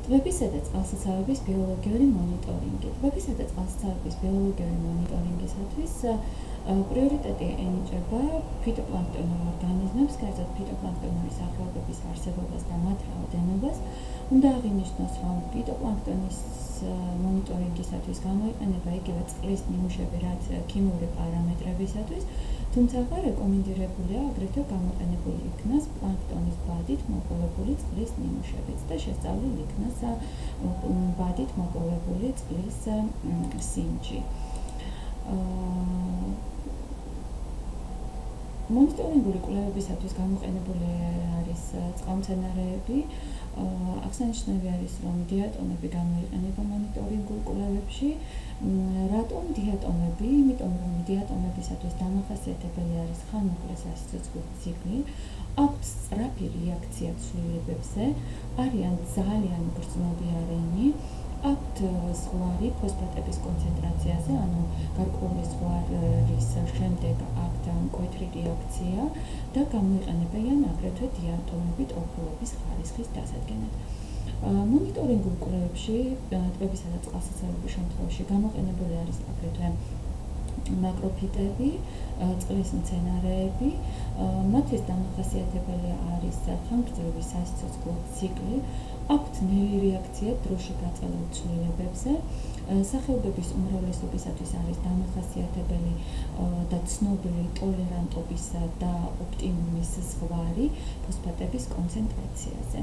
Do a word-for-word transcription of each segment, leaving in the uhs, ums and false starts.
ტბებისა და წყალსაცავების ბიოლოგიური მონიტორინგი. ტბებისა და წყალსაცავების ბიოლოგიური მონიტორინგისათვის პრიორიტეტი ენიჭება ფიტოპლანქტონურ ორგანიზმებს, კერძოდ ფიტოპლანქტონური სახეობების არსებობას და მათ რაოდენობას. უნდა აღინიშნოს, რომ ფიტოპლანქტონის მონიტორინგისათვის გამოიყენება იგივე წყლის ნიმუშები, რაც ქიმიური პარამეტრებისათვის, თუმცა რეკომენდირებულია აგრეთვე გამოყენებული იქნას პლანქტონის ბადით მოპოვებული წყლის ნიმუშებიც და შესწავლილ იქნას ბადით მოპოვებული წყლის სიმჯი. მონიტორინგული კვლევებისათვის გამოყენებული არის წყალმცენარეები. აღსანიშნავი არის, რომ დიატომები გამოიყენება მონიტორინგულ კვლევებში. რატომ დიატომები? იმიტომ, რომ დიატომებისათვის დამახასიათებელი არის ხანმოკლე სასიცოცხლო ციკლი, აქვთ სწრაფი რეაქცია ცვლილებებზე, არიან ძალიან გრძნობიარენი, აქვთ ზღვარი ფოსფატების კონცენტრაციაზე, ანუ გარკვეული ზღვარის შემდეგ აქვთ მკვეთრი რეაქცია და გამოიყენებიან აგრეთვე დიატომები ტროფულობის ხარისხის დასადგენად. მონიტორინგულ კვლევებში ტბებისა და წყალსაცავების შემთხვევაში გამოყენებული არის აგრეთვე მაკროფიტები, წყლის მცენარეები. მათთვის დამახასიათებელი არის ხანგრძლივი სასიცოცხლო ციკლი, აქვთ ნელი რეაქცია დროში გაწეულ ცვლილებებზე. სახეობების უმრავლესობისათვის არის დამახასიათებელი და ცნობილი ტოლერანტობისა და ოპტიმუმის ზღვარი ფოსფატების კონცენტრაციაზე.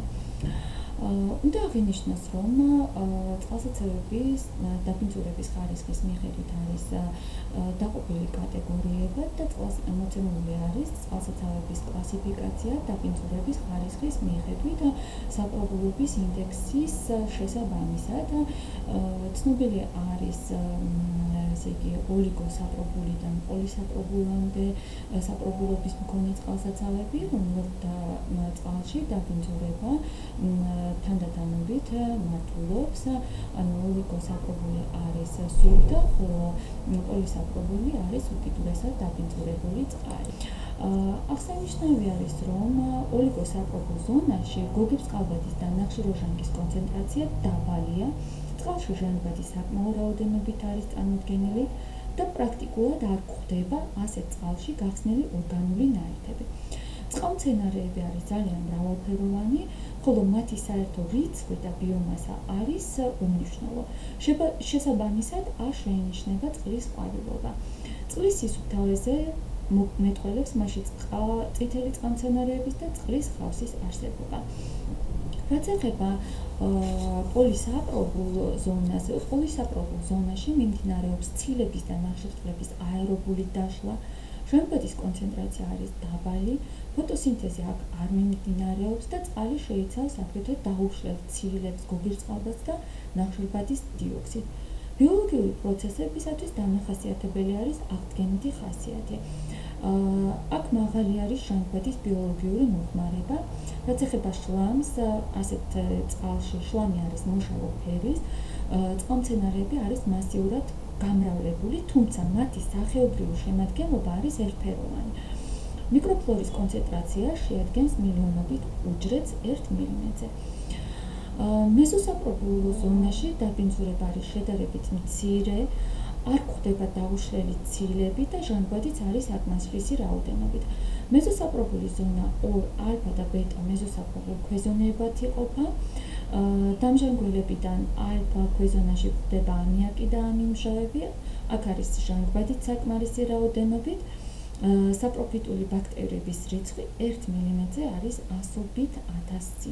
უნდა აღინიშნოს, რომ წყალსაცავების დაბინძურების ხარისხის მიხედვით არის დაყოფილი კატეგორიებად და წყალს მოცემული არის წყალსაცავების კლასიფიკაცია დაბინძურების ხარისხის მიხედვით საპრობულობის ინდექსის შესაბამისად. ცნობილი არის ესე იგი ოლიგოსაპრობულიდან პოლისაპრობულამდე საპრობულობის მქონე წყალსაცავები, რომელთა წყალში დაბინძურება თანდათანობით მართულობს, ანუ ოლიგოსაპრობული არის სუფთა, ხოლო პოლისაპრობული არის უკიდურესად დაბინძურებული წყალი. აღსანიშნავი არის, რომ ოლიგოსაპრობულ ზონაში გოგირდწყალბადის და ნახშირორჟანგის კონცენტრაცია დაბალია, წყალში ჟანგბადი საკმაო რაოდენობით არის წარმოდგენილი და პრაქტიკულად არ გვხვდება ასეთ წყალში გახსნილი ორგანული ნაერთები. წყალმცენარეები არის ძალიან მრავალფეროვანი, ხოლო მათი საერთო რიცხვი და ბიომასა არის უმნიშვნელო. შესაბამისად არ შეინიშნება წყლის ყვავილობა. წყლის სისუფთავეზე მეტყველებს მასში წითელი წყალმცენარეების და წყლის ხავსის არსებობა. რაც ეხება პოლისაპრობულ ზონას, პოლისაპრობულ ზონაში მიმდინარეობს ცილების და ნახშირწყლების აერობული დაშლა, ჟანგბადის კონცენტრაცია არის დაბალი, ფოტოსინთეზი აქ არ მიმდინარეობს და წყალი შეიცავს აგრეთვე დაუშლებ ცილებს, გოგირდწყალბადს და ნახშირბადის დიოქსიდს. ბიოლოგიური პროცესებისათვის დამახასიათებელი არის აღდგენითი ხასიათი. აქ მაღალი არის ჟანგბადის ბიოლოგიური მოხმარება. რაც ეხება შლამს, ასეთ წყალში შლამი არის მოშავო ფერის, წყალმცენარეები არის მასიურად გამრავლებული, თუმცა მათი სახეობრივი შემადგენლობა არის ერთფეროვანი. მიკროფლორის კონცენტრაცია შეადგენს მილიონობით უჯრედს ერთ მილიმეტრზე. მეზოსაპრობულ ზონაში დაბინძურება არის შედარებით მცირე, არ გვხვდება დაუშლელი ცილები და ჟანგბადიც არის აკმასხლისი რაოდენობით. მეზოსაპრობული ზონა ორ ალფა და ბეტა მეზოსაპრობულ ქვეზონებად იყოფა. დამჟანგველებიდან ალფა ქვეზონაში გვხვდება ამიაკი და ამინმჟავები, აქ არის ჟანგბადიც საკმარისი რაოდენობით. საპროფიტული ბაქტერიების რიცხვი ერთ მილიმეტრზე არის ასობით ათასი.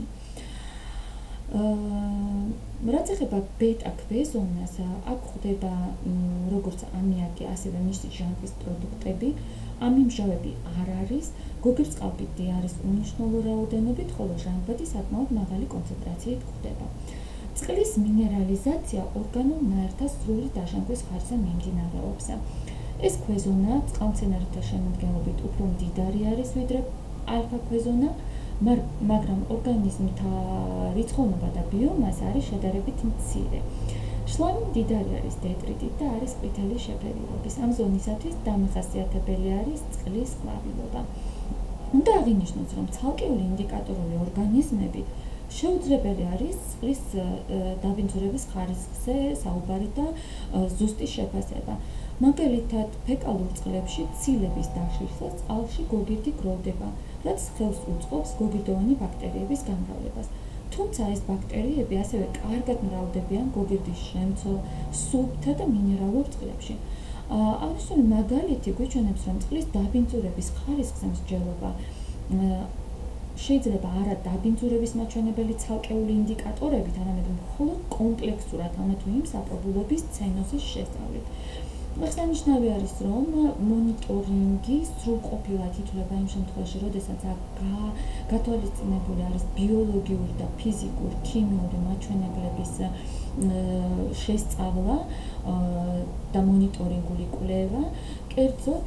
რაც ეხება ბეტა ქვეზონას, აქ გვხვდება როგორც ამიაკი, ასევე მისი ჟანგვის პროდუქტები, ამინმჟავები არ არის, გოგირდწყალბადი არის უმნიშვნელო რაოდენობით, ხოლო ჟანგბადი საკმაოდ მაღალი კონცენტრაციით გვხვდება. წყლის მინერალიზაცია ორგანულ ნაერთთა სრული დაჟანგვის ხარჯზე მიმდინარეობს. ეს ქვეზონა წყალმცენარეთა შემადგენლობით უფრო მდიდარი არის ვიდრე ალფა ქვეზონა, მაგრამ ორგანიზმთა რიცხოვნობა და ბიომასა არის შედარებით მცირე. შლამი მდიდარი არის დეტრიტით და არის ყვითელი შეფერილობის. ამ ზონისათვის დამახასიათებელი არის წყლის ყვავილობა. უნდა აღინიშნოს, რომ ცალკეული ინდიკატორული ორგანიზმები შეუძლებელი არის წყლის დაბინძურების ხარისხზე საუბარი და ზუსტი შეფასება. მაგალითად, ფეკალურ წყლებში ცილების დაშლისას წყალში გოგირდი გროვდება, რაც ხელს უწყობს გოგირდოვანი ბაქტერიების გამრავლებას. თუმცა ეს ბაქტერიები ასევე კარგად მრავლდებიან გოგირდის შემცველ, სუფთა და მინერალურ წყლებში. აღნიშნული მაგალითი გვიჩვენებს, რომ წყლის დაბინძურების ხარისხზე მსჯელობა შეიძლება არა დაბინძურების მაჩვენებელი ცალკეული ინდიკატორებით, არამედ მხოლოდ კომპლექსურად, ამა თუ იმ საპრობულობის ცენოზის შესწავლით. აღსანიშნავი არის, რომ მონიტორინგი სრულყოფილად ითვლება იმ შემთხვევაში, როდესაც გათვალისწინებული არის ბიოლოგიური და ფიზიკური, ქიმიური მაჩვენებლების შესწავლა და მონიტორინგული კვლევა. კერძოდ,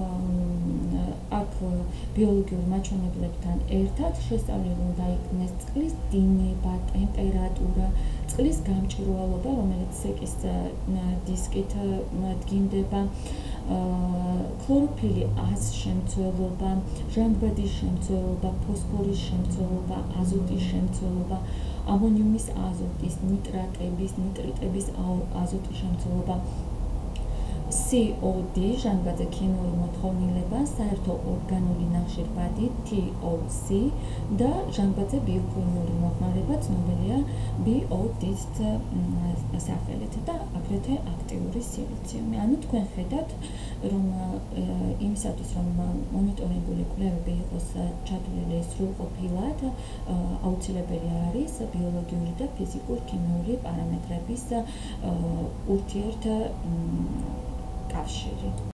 აქ ბიოლოგიური მაჩვენებლებთან ერთად შესწავლილი უნდა იქნეს წყლის დინება, ტემპერატურა, წყლის გამჭვირვალობა, რომელიც სეკის დისკით დგინდება, ქლოროფილი ას შემცველობა, ჟანგბადის შემცველობა, ფოსფორის შემცველობა, აზოტის შემცველობა, ამონიუმის აზოტის, ნიტრატების, ნიტრიტების აზოტის შემცველობა, სი ო დი ჟანგბადზე ქიმიური მოთხოვნილება, საერთო ორგანული ნახშირბადი თი ო სი და ჟანგბადზე ბიოქიმიური მოხმარება ცნობილია ბი ო დის სახელით და აგრეთვე აქტიური სილიციუმი. ანუ თქვენ ხედავთ, რომ იმისათვის, რომ მონიტორინგული კვლევები იყოს ჩათვლილი სრულყოფილად, აუცილებელი არის ბიოლოგიური და ფიზიკურ-ქიმიური პარამეტრების ურთიერთ კავშირი.